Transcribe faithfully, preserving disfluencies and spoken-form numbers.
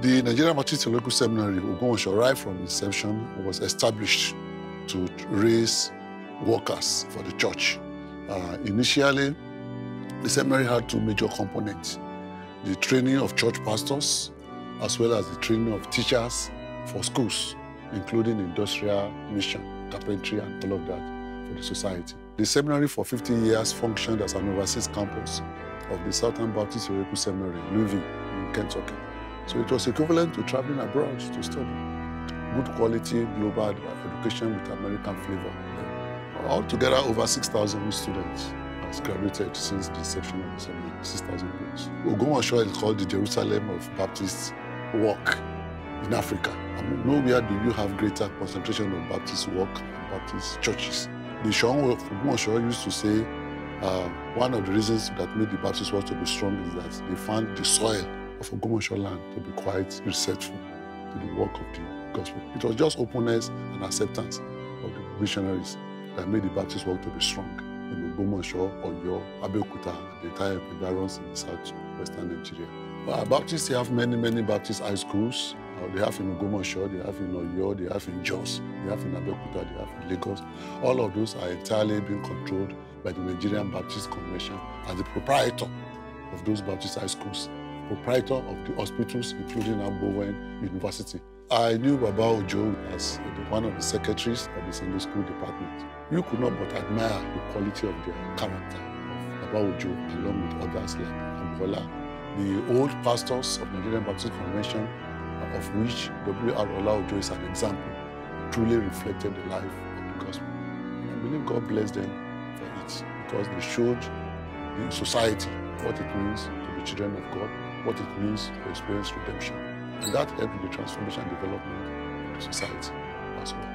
The Nigerian Baptist Theological Seminary, Ogbomoso, right from inception, was established to raise workers for the church. Uh, initially, the seminary had two major components: the training of church pastors, as well as the training of teachers for schools, including industrial mission, carpentry, and all of that for the society. The seminary for fifty years functioned as an overseas campus of the Southern Baptist Theological Seminary, Louisville, in Kentucky. So it was equivalent to traveling abroad to study. Good quality global education with American flavor. Altogether, over six thousand students has graduated since the inception of the seminary, six thousand plus. Ogbomoso is called the Jerusalem of Baptist work in Africa. I mean, nowhere do you have greater concentration of Baptist work and Baptist churches. The Seun of Ogbomoso used to say uh, one of the reasons that made the Baptist work to be strong is that they found the soil of Ogbomoso land to be quite receptive to the work of the gospel. It was just openness and acceptance of the missionaries that made the Baptist work to be strong in Ogbomoso, Oyo, Abeokuta, and the entire environs in the southwestern Nigeria. Uh, Baptists, they have many, many Baptist high schools. Uh, they have in Ogbomoso, they have in Oyo, they have in Jos, they have in Abeokuta, they have in Lagos. All of those are entirely being controlled by the Nigerian Baptist Convention as the proprietor of those Baptist high schools, proprietor of the hospitals, including Bowen University. I knew Baba Ojo as one of the secretaries of the Sunday school department. You could not but admire the quality of their character of Baba Ojo, along with others like Ambola, the old pastors of Nigerian Baptist Convention, of which W R Ola Ojo is an example, truly reflected the life of the gospel. And I believe God blessed them for it, because they showed the society what it means to be children of God, what it means to experience redemption. And that helped with the transformation and development of the society as well.